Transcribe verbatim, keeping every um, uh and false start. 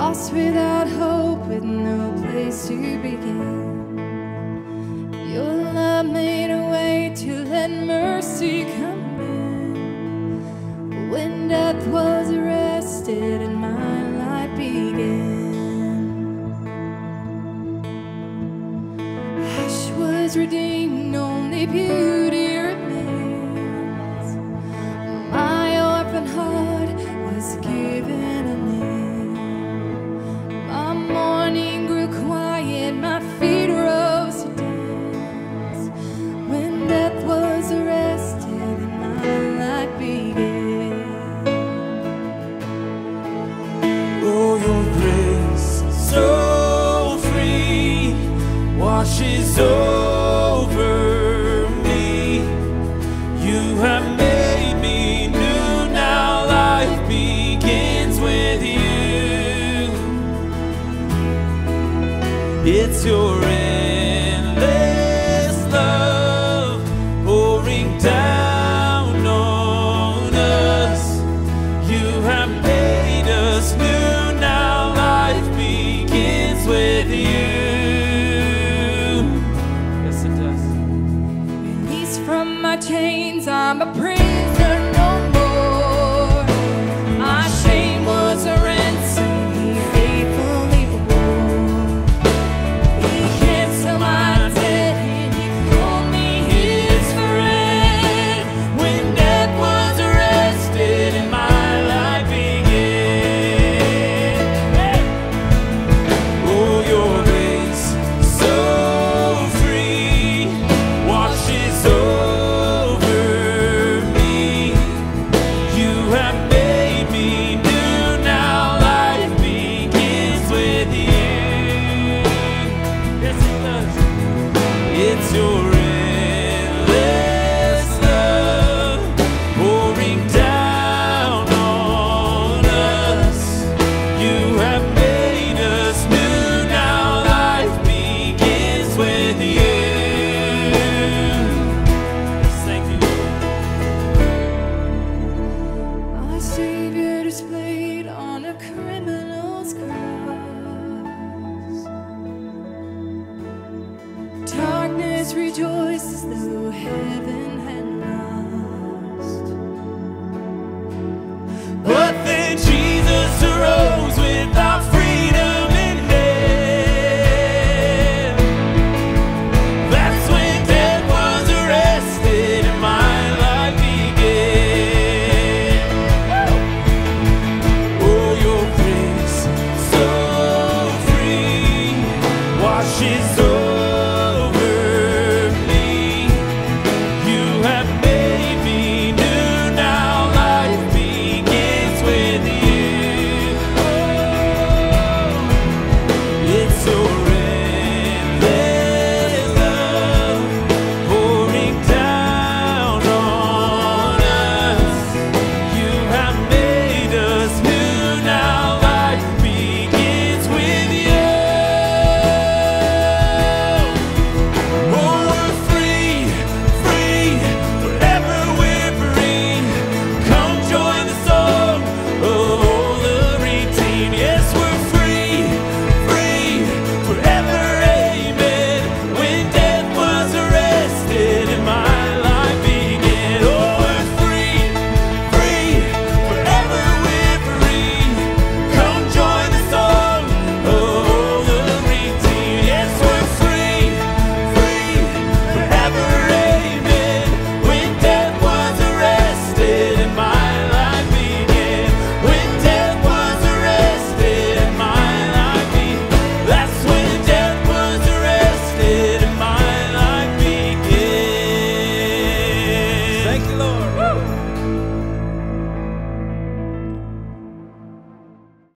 lost without hope, with no place to begin. Your love made a way to let mercy come in. When death was arrested and my life began, ash was redeemed, only beauty remains. My orphan heart was given a name. My morning grew quiet, my feet rose to dance. When death was arrested and my life began. Oh, your grace so free washes over me. You have made me new, now life begins with you. It's your endless love pouring down on us. You have made us new, now life begins with you. Yes, it does. Released from my chains, I'm a prisoner no more. My shame was a ransom he faithfully bore. He canceled my debt and he called me his friend. When death was arrested and my life began. Oh, your grace so free washes over me. You have made me new, now life begins with you. Yes, it does. It's your endless love pouring down on us. You have made us new, now life begins with you. Thank you, Lord. My Savior displayed on a criminal's cross. Darkness rejoices though heaven